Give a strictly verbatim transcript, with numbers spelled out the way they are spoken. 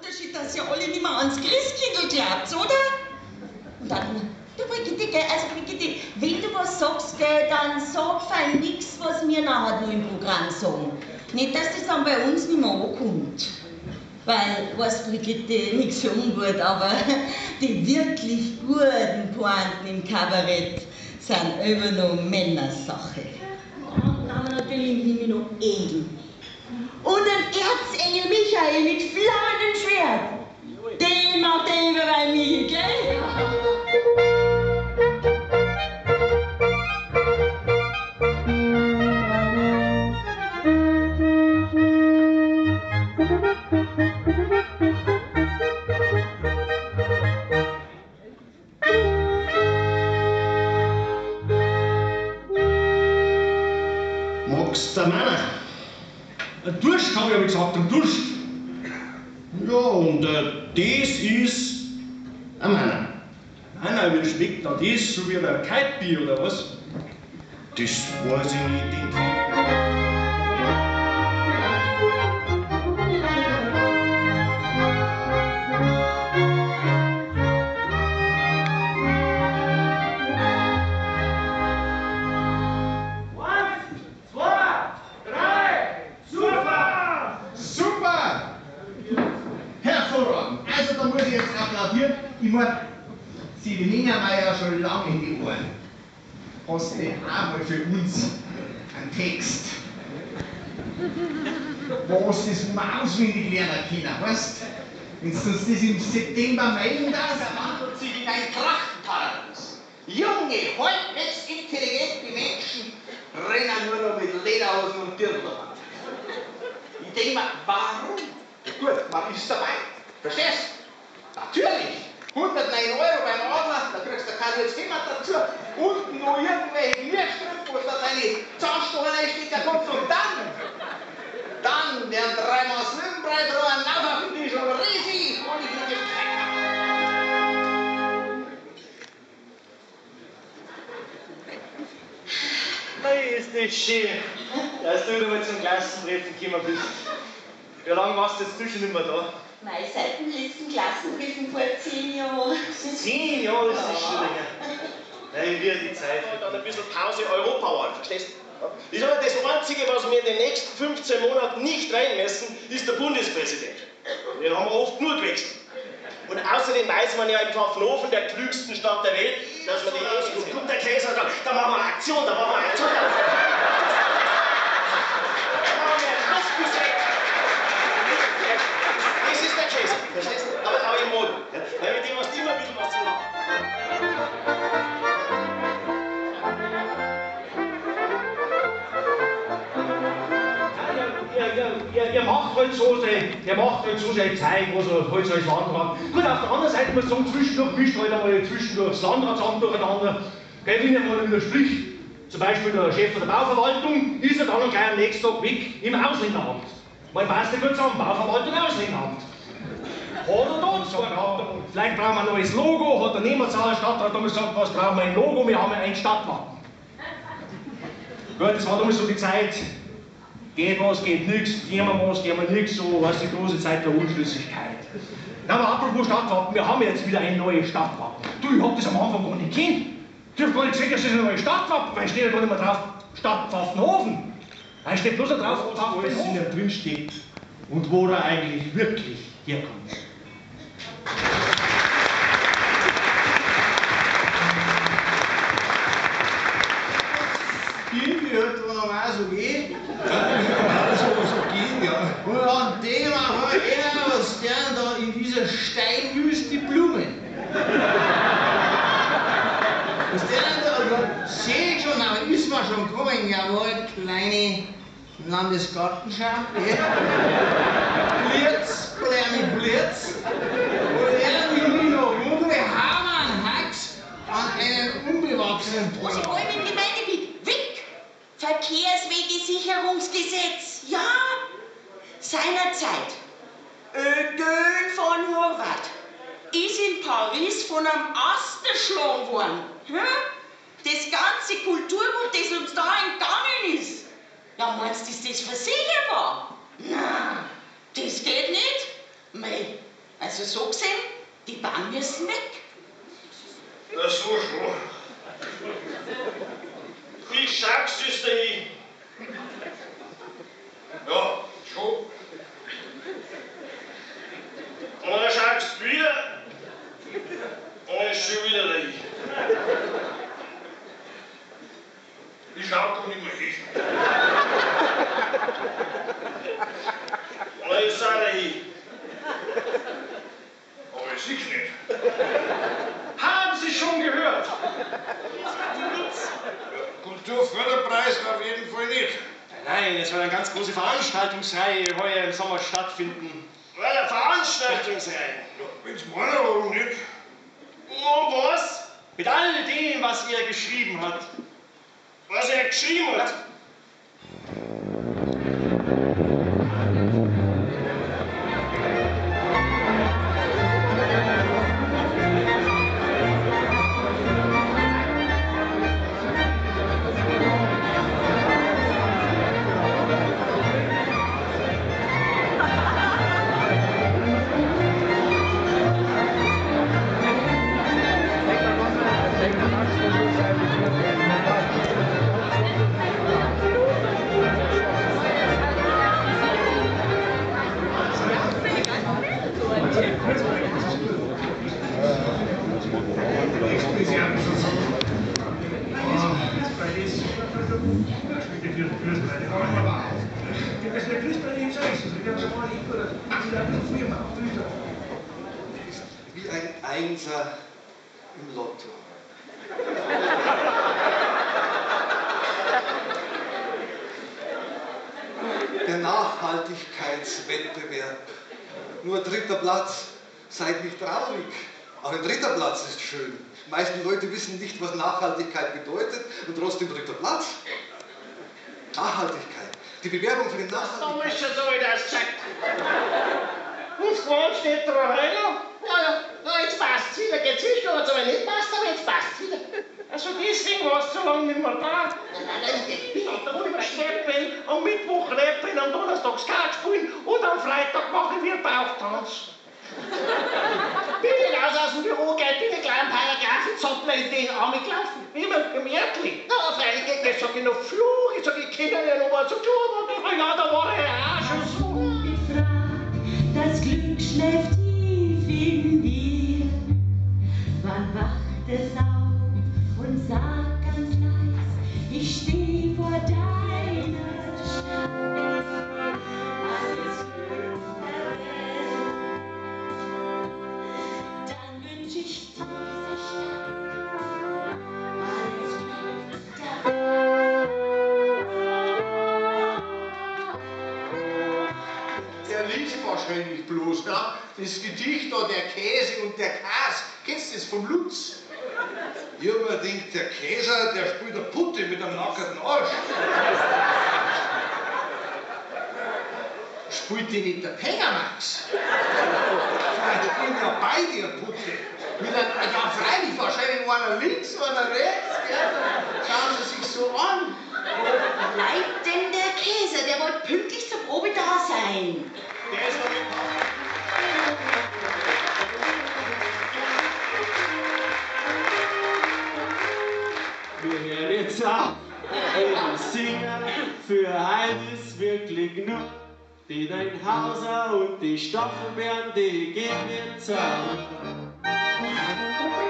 Unterschied, dass ihr alle nicht mehr ans Christkindl glaubt, oder? Und dann, du Brigitte, gell, also Brigitte, wenn du was sagst, gell, dann sag fein nix, was wir nachher noch im Programm sagen. Nicht, dass das dann bei uns nicht mehr ankommt. Weil, weißt Brigitte, nichts für ungut, aber die wirklich guten Pointen im Kabarett sind immer noch Männersache. Und dann haben wir natürlich im Himmel noch Engel. Und ein Erzengel Michael mit flammendem Schwert. Den macht er überall nie, gell? Magst du der Männer? Ein Durst, habe ich aber gesagt, ein Durst. Ja, und äh, das ist ein Männer. Nein, nein, wie schmeckt da das? So wie ein Kaltbier oder was? Das weiß ich nicht. Ich meine, sie hängen mir ja schon lange in die Ohren. Hast du einmal für uns einen Text, was das mal auswendig lernen können, weißt du? Wenn du uns das im September melden darfst, verwandelt sich in ein Trachtenparadies. Junge, halbwegs intelligente Menschen rennen nur noch mit Lederhosen und Dirndl. Ich denke mir, warum? Gut, man ist dabei. Verstehst du? Natürlich. hundertneun Euro beim Adler, da kriegst du kein jetzt Heimat dazu. Und noch irgendwelche Lichtstrümpfe, wo du da deine Zahnstocher reinstecken kannst. Und dann, dann werden dreimal Slimbrei drauf, auf den Tisch und riesig ohne die Nein, ist nicht schön, dass du wieder mal zum Klassentreffen gekommen bist. Wie lange warst du jetzt du schon nicht mehr da? Nein, seit dem letzten Klassentreffen vor zehn Jahren. Zehn Jahre ist das schon länger. Nein, wie die Zeit. Dann ein bisschen Pause Europawahl, verstehst du? Ich sage, das Einzige, was wir in den nächsten fünfzehn Monaten nicht reinmessen, ist der Bundespräsident. Den haben wir oft nur gewechselt. Und außerdem weiß man ja in Pfaffenhofen, der klügsten Stadt der Welt, dass man den eh kommt der Käse und sagt, da machen wir eine Aktion, da machen wir eine Aktion. Da machen wir einen Luftbusett. Das ist der Käse, verstehst du? Aber auch im Mode. Ja? Weil mit dem hast du immer ein bisschen was zu machen. Ihr, ihr macht halt so sein, ihr macht halt so sein Zeug, was er halt so als Landrat. Gut, auf der anderen Seite muss man sagen, zwischendurch mischt halt einmal zwischendurch das Landratsamt durcheinander. Gell, wenn er mal wieder spricht, zum Beispiel der Chef der Bauverwaltung, ist er dann gleich am nächsten Tag weg im Ausländeramt. Man passt ja gut zusammen, Bauverwaltung, Ausländeramt. Hat er dort so gehabt, vielleicht brauchen wir ein neues Logo, hat der Nehmerzahler Stadtrat damals gesagt, was brauchen wir ein Logo, wir haben ein Stadtwappen. Gut, das war damals so die Zeit. Geht was, geht nichts, gehen wir was, gehen wir nichts, so was die große Zeit der Unschlüssigkeit. Ja, aber apropos Stadtwappen, wir haben jetzt wieder ein neues Stadtwappen. Du, ich hab das am Anfang gar nicht kennt. Ich hab gar nicht gesehen, dass das ein neues Stadtwappen, weil steht ja gar nicht mehr drauf Stadt Pfaffenhofen. Da steht bloß da drauf Pfaffenhofen. alles in ihm drin steht und wo er eigentlich wirklich herkommt. Irgendwie halt normal so geht. So, so gehen, ja. Und an dem halt einer was gern da in dieser Steinwüste Blumen. Was der denn da, seh schon, aber ist man schon gekommen, jawohl, kleine Landesgartenschau. Blitz, Blärmi Blitz. Und er will noch rum, wir haben einen Hax an einen unbewachsenen Was ich Bauern. wollte im Gemeindegebiet weg. Verkehrswegesicherungsgesetz, ja. Seinerzeit. Ögön von Horvath ist in Paris von einem Ast erschlagen worden. Hm? Das ganze Kulturgut, das uns da entgangen ist. Ja, meinst du, ist das versicherbar? Na, das geht nicht. Mei, Also so gesehen, die Bahn müssen weg. Na so schon. Ich schaff's es dahin. Ja, schon. Und dann schaffst du wieder. Und dann ist schon wieder dahin. Ich schau gar nicht mehr hin. Und dann ist er dahin. Aber ich seh's nicht. Haben Sie schon gehört? Kulturförderpreis auf jeden Fall nicht. Nein, es soll eine ganz große Veranstaltungsreihe heuer im Sommer stattfinden. Weil eine Veranstaltungsreihe. Ja, wenn's meiner, warum nicht? Und was? Mit all dem, was er geschrieben hat. Was er geschrieben hat? Wie ein Einser im Lotto. Der Nachhaltigkeitswettbewerb. Nur dritter Platz. Seid nicht traurig. Auch ein dritter Platz ist schön. Die meisten Leute wissen nicht, was Nachhaltigkeit bedeutet und trotzdem dritter Platz. Nachhaltigkeit. Die Bewerbung für den Da Nachhaltigkeit. ist schon so wieder gesagt. Und vorne steht der Heiner. Ja, ja, ja, jetzt passt's wieder. Geht's nicht, aber aber nicht passt, aber jetzt passt's wieder. Also deswegen warst du so lange nicht mehr da. Nein, nein, nein, ich bin Am Montag steppen, am Mittwoch rappen, am Donnerstag Skat spielen und am Freitag machen wir Bauchtanz. Bin ich raus aus dem Büro, gleich bin ich gleich einen Paragraphenzoppler in den Arm gelaufen. Wie immer im Erdling. Na, freilich, ich sag ich noch Flug, ich sag, ich kenne ja noch mal so tun, aber ja, da war er ja auch schon so. Das Glück schläft tief in dir. Wann wacht es auf und sagt ganz leis, ich steh vor deiner Stadt. Alles Glück der Welt. Dann wünsch ich dieser Stadt alles Glück der Welt. Der liest wahrscheinlich bloß, ne? Das Gedicht da, der Käse und der Kas. Kennst du das vom Lutz? Ich hab mir gedacht, der Käser, der spielt eine Putte mit einem nackerten Arsch. Spielt die nicht der Pegamax? Ich bin ja bei dir, Putte. Mit einem, ja, freilich, wahrscheinlich einer links, einer rechts. Gell? Schauen Sie sich so an. bleibt denn der Käse? Der wollte pünktlich zur Probe da sein. Der ist noch mit. Wir hören jetzt auf, wir singen, für ein ist wirklich nur die Hauser und die Stachelbären, die gehen jetzt auf.